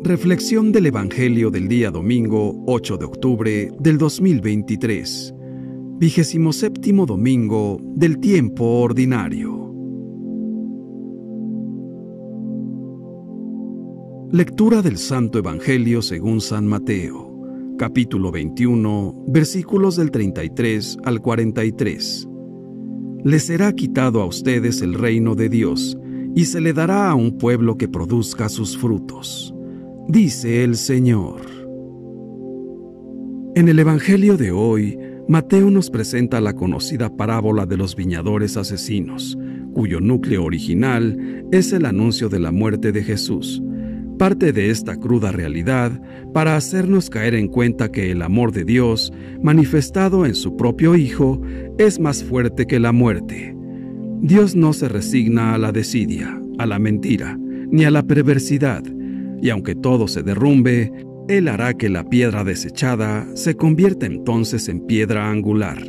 Reflexión del Evangelio del día domingo 8 de octubre del 2023, 27º domingo del tiempo ordinario. Lectura del Santo Evangelio según San Mateo, capítulo 21, versículos del 33 al 43. Les será quitado a ustedes el reino de Dios, y se le dará a un pueblo que produzca sus frutos, dice el Señor. En el Evangelio de hoy, Mateo nos presenta la conocida parábola de los viñadores asesinos, cuyo núcleo original es el anuncio de la muerte de Jesús. Parte de esta cruda realidad para hacernos caer en cuenta que el amor de Dios, manifestado en su propio Hijo, es más fuerte que la muerte. Dios no se resigna a la desidia, a la mentira, ni a la perversidad, y aunque todo se derrumbe, Él hará que la piedra desechada se convierta entonces en piedra angular.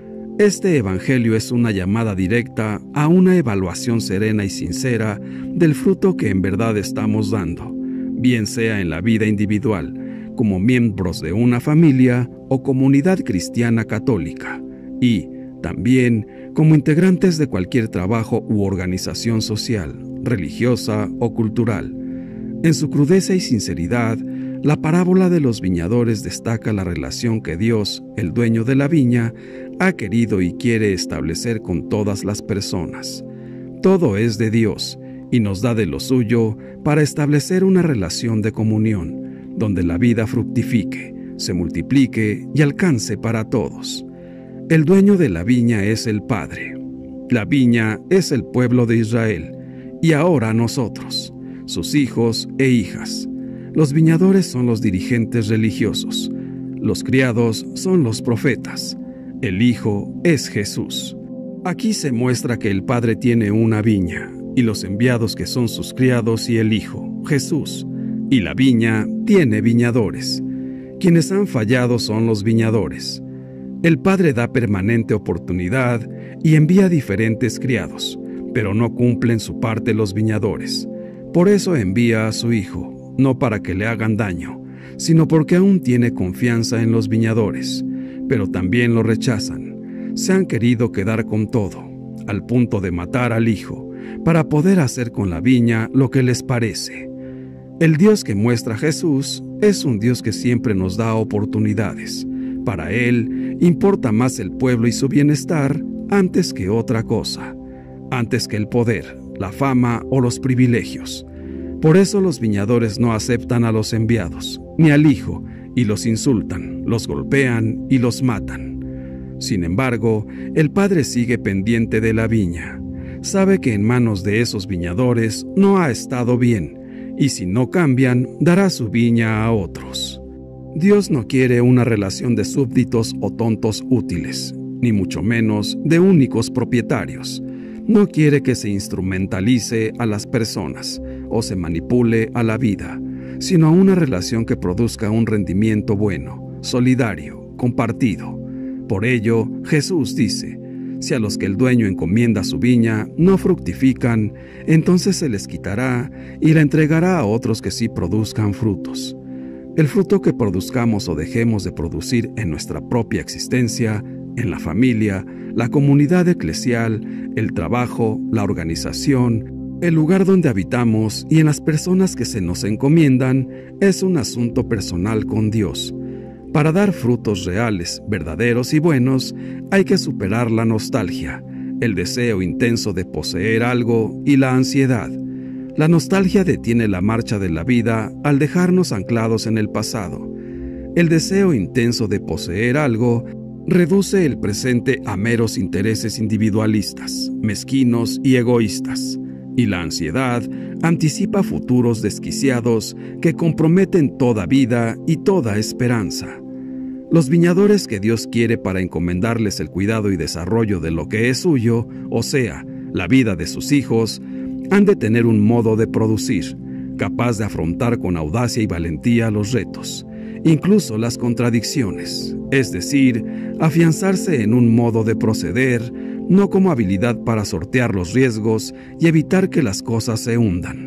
Este Evangelio es una llamada directa a una evaluación serena y sincera del fruto que en verdad estamos dando, bien sea en la vida individual, como miembros de una familia o comunidad cristiana católica, y también como integrantes de cualquier trabajo u organización social, religiosa o cultural. En su crudeza y sinceridad, la parábola de los viñadores destaca la relación que Dios, el dueño de la viña, ha querido y quiere establecer con todas las personas. Todo es de Dios y nos da de lo suyo para establecer una relación de comunión, donde la vida fructifique, se multiplique y alcance para todos. El dueño de la viña es el Padre. La viña es el pueblo de Israel, y ahora nosotros, sus hijos e hijas. Los viñadores son los dirigentes religiosos, los criados son los profetas, el Hijo es Jesús. Aquí se muestra que el Padre tiene una viña, y los enviados que son sus criados y el Hijo, Jesús, y la viña tiene viñadores. Quienes han fallado son los viñadores. El Padre da permanente oportunidad y envía diferentes criados, pero no cumplen su parte los viñadores. Por eso envía a su Hijo, no para que le hagan daño, sino porque aún tiene confianza en los viñadores, pero también lo rechazan. Se han querido quedar con todo, al punto de matar al Hijo, para poder hacer con la viña lo que les parece. El Dios que muestra Jesús es un Dios que siempre nos da oportunidades. Para Él importa más el pueblo y su bienestar antes que otra cosa, antes que el poder, la fama o los privilegios. Por eso los viñadores no aceptan a los enviados, ni al Hijo, y los insultan, los golpean y los matan. Sin embargo, el Padre sigue pendiente de la viña. Sabe que en manos de esos viñadores no ha estado bien, y si no cambian, dará su viña a otros. Dios no quiere una relación de súbditos o tontos útiles, ni mucho menos de únicos propietarios. No quiere que se instrumentalice a las personas o se manipule a la vida, sino a una relación que produzca un rendimiento bueno, solidario, compartido. Por ello, Jesús dice: si a los que el dueño encomienda su viña no fructifican, entonces se les quitará y la entregará a otros que sí produzcan frutos. El fruto que produzcamos o dejemos de producir en nuestra propia existencia, en la familia, la comunidad eclesial, el trabajo, la organización, el lugar donde habitamos y en las personas que se nos encomiendan, es un asunto personal con Dios. Para dar frutos reales, verdaderos y buenos, hay que superar la nostalgia, el deseo intenso de poseer algo y la ansiedad. La nostalgia detiene la marcha de la vida al dejarnos anclados en el pasado. El deseo intenso de poseer algo reduce el presente a meros intereses individualistas, mezquinos y egoístas. Y la ansiedad anticipa futuros desquiciados que comprometen toda vida y toda esperanza. Los viñadores que Dios quiere para encomendarles el cuidado y desarrollo de lo que es suyo, o sea, la vida de sus hijos, han de tener un modo de producir, capaz de afrontar con audacia y valentía los retos, incluso las contradicciones, es decir, afianzarse en un modo de proceder, no como habilidad para sortear los riesgos y evitar que las cosas se hundan,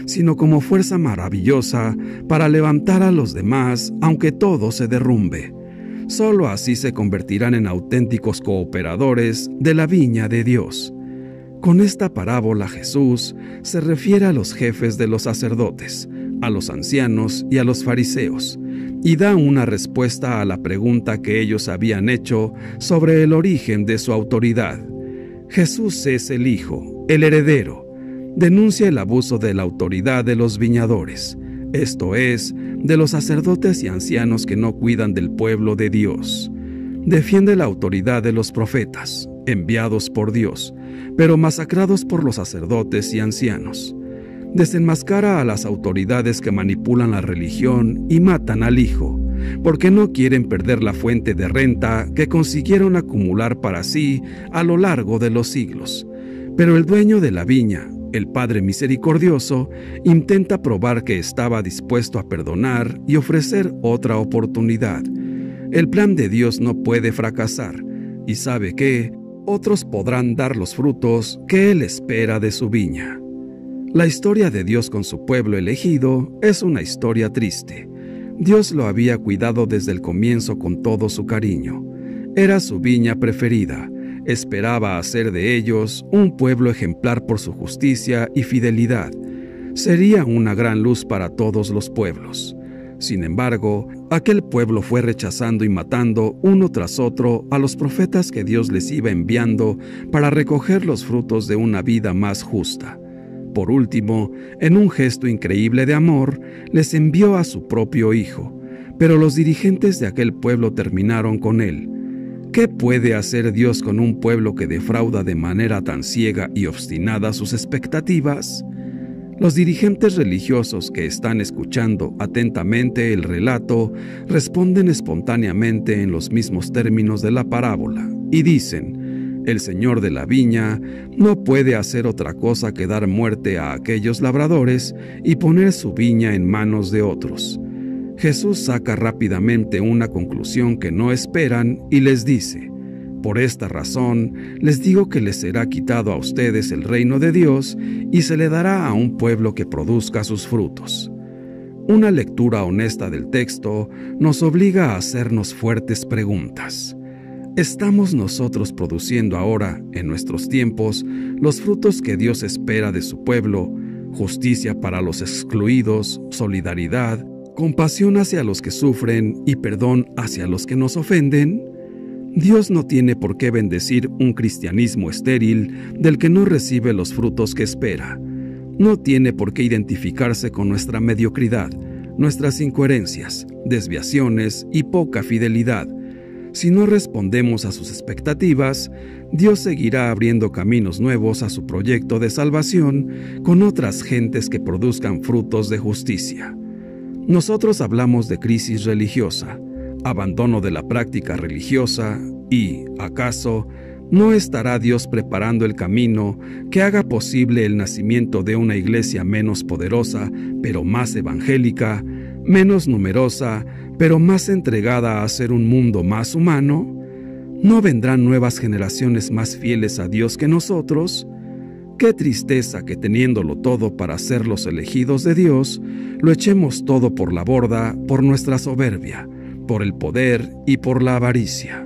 sino como fuerza maravillosa para levantar a los demás aunque todo se derrumbe. Solo así se convertirán en auténticos cooperadores de la viña de Dios. Con esta parábola Jesús se refiere a los jefes de los sacerdotes, a los ancianos y a los fariseos, y da una respuesta a la pregunta que ellos habían hecho sobre el origen de su autoridad. Jesús es el Hijo, el heredero. Denuncia el abuso de la autoridad de los viñadores, esto es, de los sacerdotes y ancianos que no cuidan del pueblo de Dios. Defiende la autoridad de los profetas, enviados por Dios, pero masacrados por los sacerdotes y ancianos. Desenmascara a las autoridades que manipulan la religión y matan al Hijo, porque no quieren perder la fuente de renta que consiguieron acumular para sí a lo largo de los siglos. Pero el dueño de la viña, el Padre Misericordioso, intenta probar que estaba dispuesto a perdonar y ofrecer otra oportunidad. El plan de Dios no puede fracasar, y sabe que otros podrán dar los frutos que Él espera de su viña. La historia de Dios con su pueblo elegido es una historia triste. Dios lo había cuidado desde el comienzo con todo su cariño. Era su viña preferida. Esperaba hacer de ellos un pueblo ejemplar por su justicia y fidelidad. Sería una gran luz para todos los pueblos. Sin embargo, aquel pueblo fue rechazando y matando uno tras otro a los profetas que Dios les iba enviando para recoger los frutos de una vida más justa. Por último, en un gesto increíble de amor, les envió a su propio Hijo, pero los dirigentes de aquel pueblo terminaron con él. ¿Qué puede hacer Dios con un pueblo que defrauda de manera tan ciega y obstinada sus expectativas? Los dirigentes religiosos que están escuchando atentamente el relato responden espontáneamente en los mismos términos de la parábola y dicen: el Señor de la viña no puede hacer otra cosa que dar muerte a aquellos labradores y poner su viña en manos de otros. Jesús saca rápidamente una conclusión que no esperan y les dice: por esta razón les digo que les será quitado a ustedes el reino de Dios y se le dará a un pueblo que produzca sus frutos. Una lectura honesta del texto nos obliga a hacernos fuertes preguntas. ¿Estamos nosotros produciendo ahora, en nuestros tiempos, los frutos que Dios espera de su pueblo? Justicia para los excluidos, solidaridad, compasión hacia los que sufren y perdón hacia los que nos ofenden. Dios no tiene por qué bendecir un cristianismo estéril del que no recibe los frutos que espera. No tiene por qué identificarse con nuestra mediocridad, nuestras incoherencias, desviaciones y poca fidelidad. Si no respondemos a sus expectativas, Dios seguirá abriendo caminos nuevos a su proyecto de salvación con otras gentes que produzcan frutos de justicia. Nosotros hablamos de crisis religiosa, abandono de la práctica religiosa y, ¿acaso, no estará Dios preparando el camino que haga posible el nacimiento de una iglesia menos poderosa, pero más evangélica, menos numerosa, pero más entregada a hacer un mundo más humano? ¿No vendrán nuevas generaciones más fieles a Dios que nosotros? Qué tristeza que teniéndolo todo para ser los elegidos de Dios, lo echemos todo por la borda por nuestra soberbia, por el poder y por la avaricia.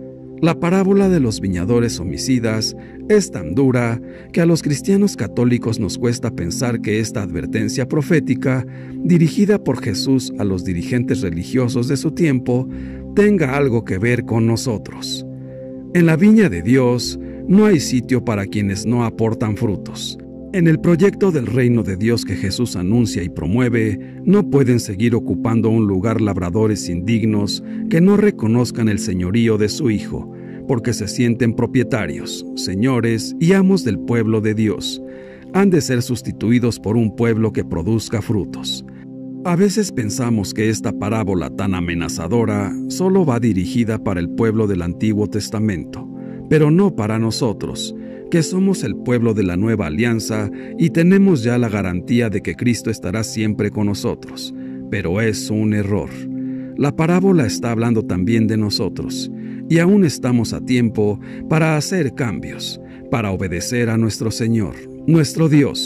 La parábola de los viñadores homicidas es tan dura que a los cristianos católicos nos cuesta pensar que esta advertencia profética, dirigida por Jesús a los dirigentes religiosos de su tiempo, tenga algo que ver con nosotros. En la viña de Dios no hay sitio para quienes no aportan frutos. En el proyecto del reino de Dios que Jesús anuncia y promueve, no pueden seguir ocupando un lugar labradores indignos que no reconozcan el señorío de su Hijo, porque se sienten propietarios, señores y amos del pueblo de Dios. Han de ser sustituidos por un pueblo que produzca frutos. A veces pensamos que esta parábola tan amenazadora solo va dirigida para el pueblo del Antiguo Testamento, pero no para nosotros, que somos el pueblo de la nueva alianza y tenemos ya la garantía de que Cristo estará siempre con nosotros. Pero es un error. La parábola está hablando también de nosotros, y aún estamos a tiempo para hacer cambios, para obedecer a nuestro Señor, nuestro Dios,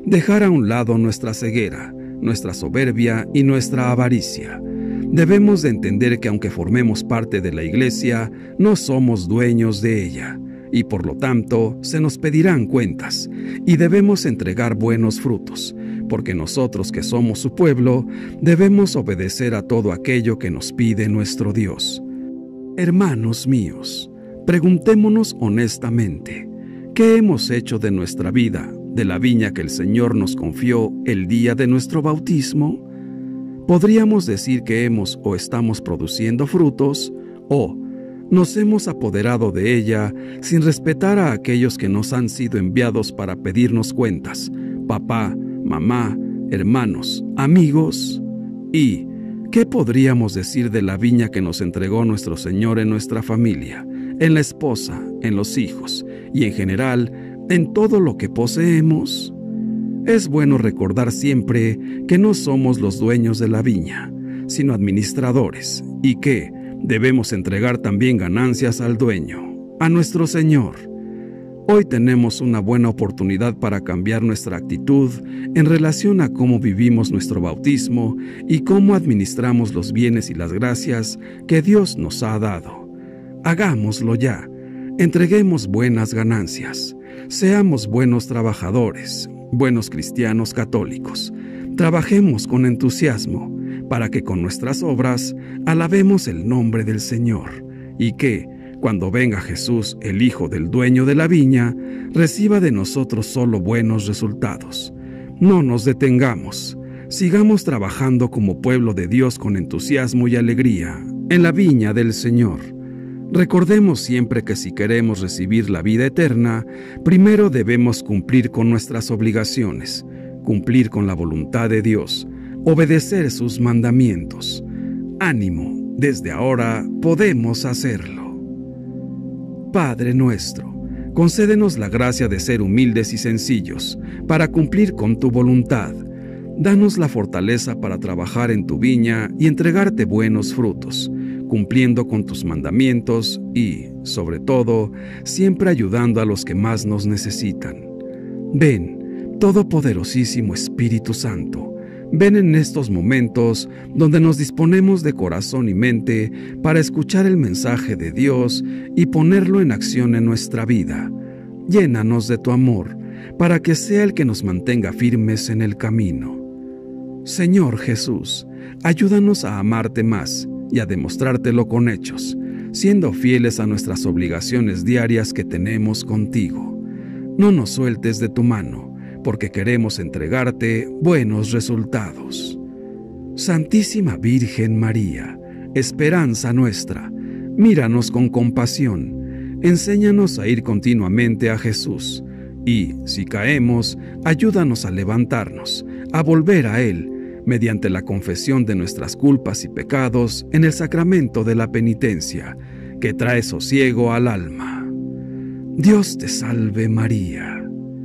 dejar a un lado nuestra ceguera, nuestra soberbia y nuestra avaricia. Debemos de entender que aunque formemos parte de la Iglesia, no somos dueños de ella, y por lo tanto se nos pedirán cuentas, y debemos entregar buenos frutos, porque nosotros que somos su pueblo, debemos obedecer a todo aquello que nos pide nuestro Dios. Hermanos míos, preguntémonos honestamente, ¿qué hemos hecho de nuestra vida, de la viña que el Señor nos confió el día de nuestro bautismo? ¿Podríamos decir que hemos o estamos produciendo frutos, o nos hemos apoderado de ella sin respetar a aquellos que nos han sido enviados para pedirnos cuentas, papá, mamá, hermanos, amigos? ¿Y qué podríamos decir de la viña que nos entregó nuestro Señor en nuestra familia, en la esposa, en los hijos y en general en todo lo que poseemos? Es bueno recordar siempre que no somos los dueños de la viña, sino administradores, y que debemos entregar también ganancias al dueño, a nuestro Señor. Hoy tenemos una buena oportunidad para cambiar nuestra actitud en relación a cómo vivimos nuestro bautismo y cómo administramos los bienes y las gracias que Dios nos ha dado. Hagámoslo ya, entreguemos buenas ganancias, seamos buenos trabajadores, buenos cristianos católicos. Trabajemos con entusiasmo para que con nuestras obras alabemos el nombre del Señor y que, cuando venga Jesús, el Hijo del dueño de la viña, reciba de nosotros solo buenos resultados. No nos detengamos. Sigamos trabajando como pueblo de Dios con entusiasmo y alegría en la viña del Señor. Recordemos siempre que si queremos recibir la vida eterna, primero debemos cumplir con nuestras obligaciones, cumplir con la voluntad de Dios, obedecer sus mandamientos. Ánimo, desde ahora podemos hacerlo. Padre nuestro, concédenos la gracia de ser humildes y sencillos para cumplir con tu voluntad. Danos la fortaleza para trabajar en tu viña y entregarte buenos frutos, cumpliendo con tus mandamientos y, sobre todo, siempre ayudando a los que más nos necesitan. Ven, Todopoderosísimo Espíritu Santo, ven en estos momentos donde nos disponemos de corazón y mente para escuchar el mensaje de Dios y ponerlo en acción en nuestra vida. Llénanos de tu amor, para que sea el que nos mantenga firmes en el camino. Señor Jesús, ayúdanos a amarte más y a demostrártelo con hechos, siendo fieles a nuestras obligaciones diarias que tenemos contigo. No nos sueltes de tu mano, porque queremos entregarte buenos resultados. Santísima Virgen María, esperanza nuestra, míranos con compasión, enséñanos a ir continuamente a Jesús, y, si caemos, ayúdanos a levantarnos, a volver a Él, mediante la confesión de nuestras culpas y pecados en el sacramento de la penitencia, que trae sosiego al alma. Dios te salve María.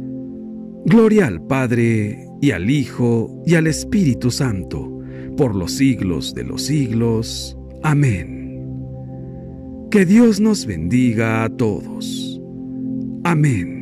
Gloria al Padre, y al Hijo, y al Espíritu Santo, por los siglos de los siglos. Amén. Que Dios nos bendiga a todos. Amén.